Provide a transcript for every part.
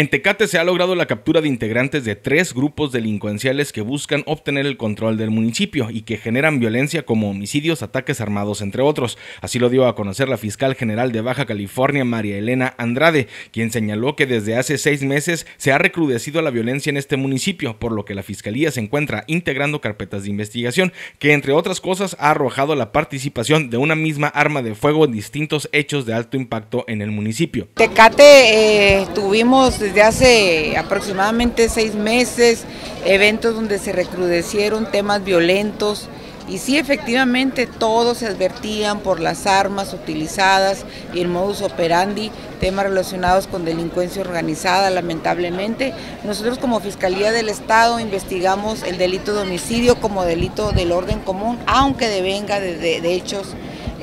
En Tecate se ha logrado la captura de integrantes de 3 grupos delincuenciales que buscan obtener el control del municipio y que generan violencia como homicidios, ataques armados, entre otros. Así lo dio a conocer la fiscal general de Baja California, María Elena Andrade, quien señaló que desde hace 6 meses se ha recrudecido la violencia en este municipio, por lo que la fiscalía se encuentra integrando carpetas de investigación que, entre otras cosas, ha arrojado la participación de una misma arma de fuego en distintos hechos de alto impacto en el municipio. Tecate tuvimos desde hace aproximadamente 6 meses eventos donde se recrudecieron temas violentos y sí, efectivamente todos se advertían por las armas utilizadas y el modus operandi, temas relacionados con delincuencia organizada. Lamentablemente nosotros como Fiscalía del Estado investigamos el delito de homicidio como delito del orden común, aunque devenga de hechos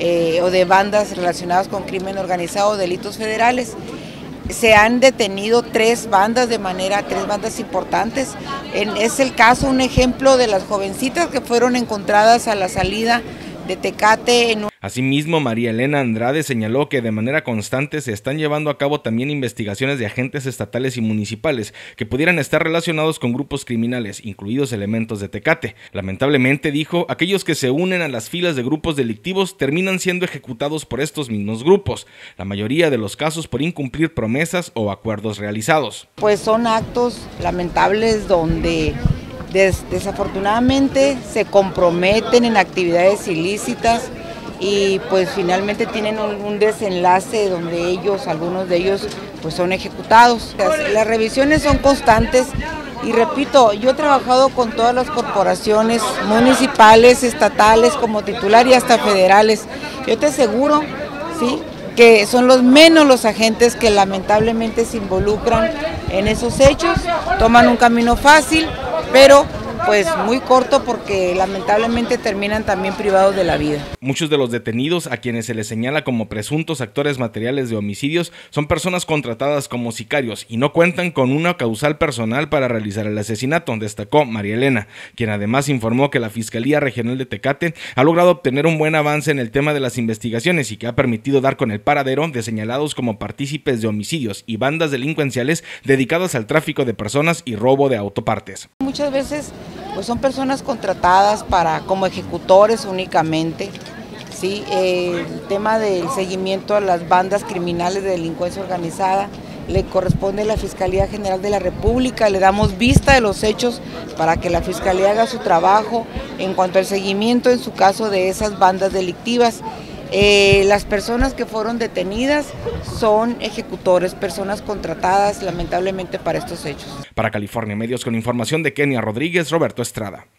o de bandas relacionadas con crimen organizado o delitos federales. Se han detenido 3 bandas tres bandas importantes. Es el caso, un ejemplo de las jovencitas que fueron encontradas a la salida de Tecate. Asimismo, María Elena Andrade señaló que de manera constante se están llevando a cabo también investigaciones de agentes estatales y municipales que pudieran estar relacionados con grupos criminales, incluidos elementos de Tecate. Lamentablemente, dijo, aquellos que se unen a las filas de grupos delictivos terminan siendo ejecutados por estos mismos grupos, la mayoría de los casos por incumplir promesas o acuerdos realizados. Pues son actos lamentables donde desafortunadamente se comprometen en actividades ilícitas y pues finalmente tienen un desenlace donde algunos de ellos pues son ejecutados. Las revisiones son constantes y repito, yo he trabajado con todas las corporaciones municipales, estatales, como titular y hasta federales. Yo te aseguro, sí, que son menos los agentes que lamentablemente se involucran en esos hechos, toman un camino fácil, pero pues muy corto porque lamentablemente terminan también privados de la vida. Muchos de los detenidos a quienes se les señala como presuntos actores materiales de homicidios son personas contratadas como sicarios y no cuentan con una causal personal para realizar el asesinato, destacó María Elena, quien además informó que la Fiscalía Regional de Tecate ha logrado obtener un buen avance en el tema de las investigaciones y que ha permitido dar con el paradero de señalados como partícipes de homicidios y bandas delincuenciales dedicadas al tráfico de personas y robo de autopartes. Muchas veces pues son personas contratadas como ejecutores únicamente, ¿sí? El tema del seguimiento a las bandas criminales de delincuencia organizada le corresponde a la Fiscalía General de la República, le damos vista de los hechos para que la Fiscalía haga su trabajo en cuanto al seguimiento en su caso de esas bandas delictivas. Las personas que fueron detenidas son ejecutores, personas contratadas lamentablemente para estos hechos. Para California Medios, con información de Kenia Rodríguez, Roberto Estrada.